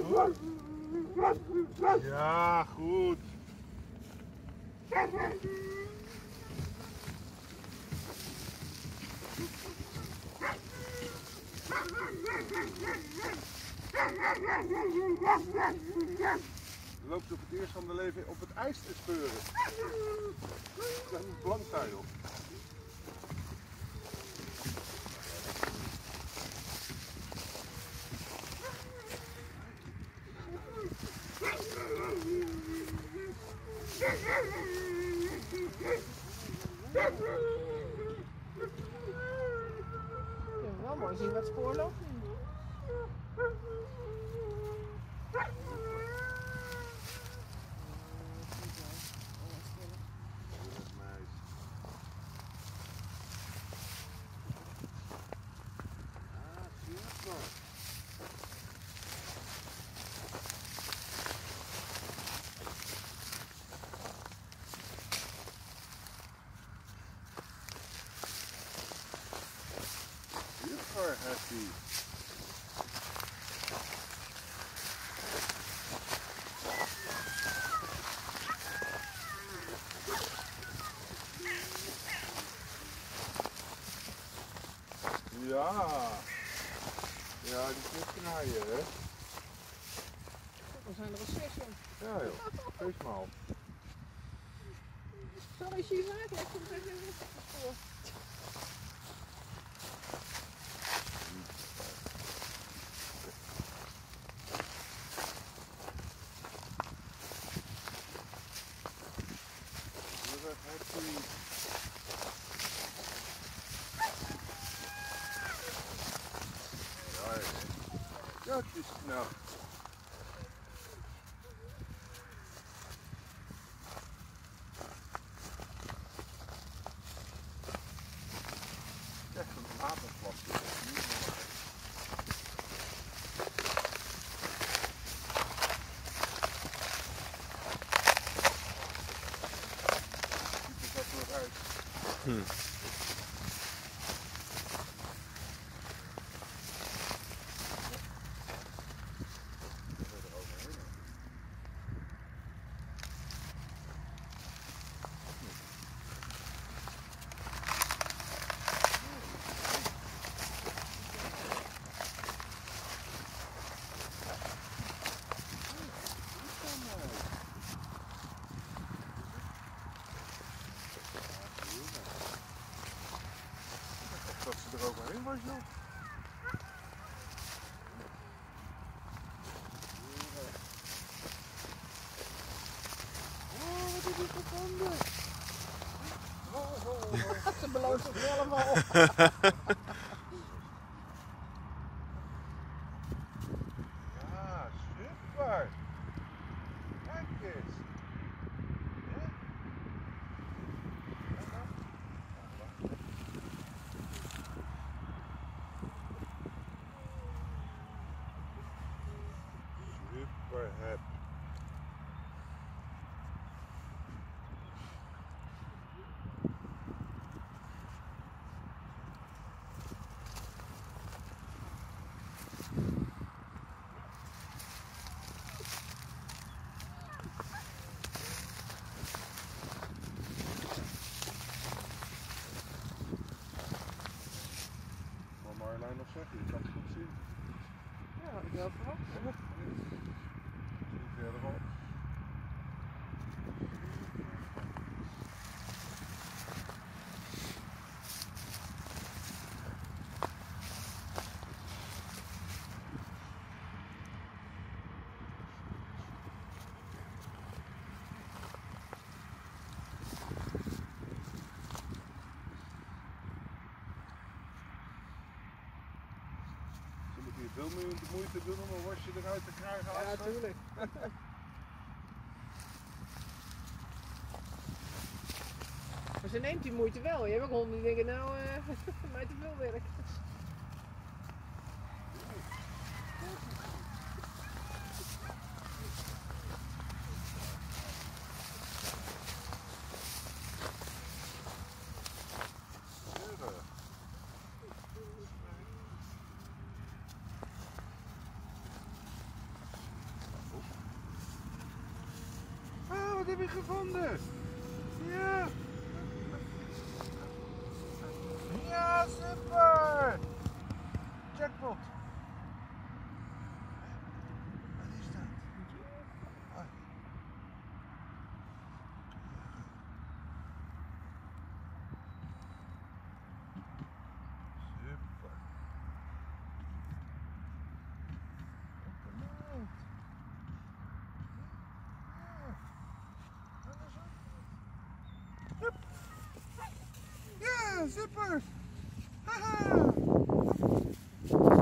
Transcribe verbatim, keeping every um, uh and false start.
Ja, goed. Je loopt op het eerst van de leven op het ijs te speuren. Dat is een blanktuig op. Ja, wel mooi zien wat spoor loopt. Super happy. Ja. Ja, die knipt naaien, hè? We zijn er al zes, joh. Ja, joh. Feest maar al. Zal je zien maken? Ik kom even op het spoor. Super happy. Ja, ja. Dat is knap. Echt een waterplasje. Dat is niet normaal. Ziet er dat nog uit? Hm. Dat ze er overheen was, joh. Oh, wat is dit voor tanden? Oh, oh, oh. Ze belooft het allemaal. Ja, super. Kijk eens. Ja? Super happy. Wat Marjolein nog zeggen, je kan het goed zien. Ja, had ik wel verwacht. Ja, zie verderop. Ze moeten hier veel meer de moeite doen om een worstje eruit te krijgen. Ja, als- natuurlijk. Maar ze neemt die moeite wel. Je hebt ook honden die denken, nou, uh, mij te veel werk. je gevonden? Ja. Ja, super. Jackpot. Wat is dat? Ah. Super. Opgemaakt. Ja. Hup. Ja, super. Haha.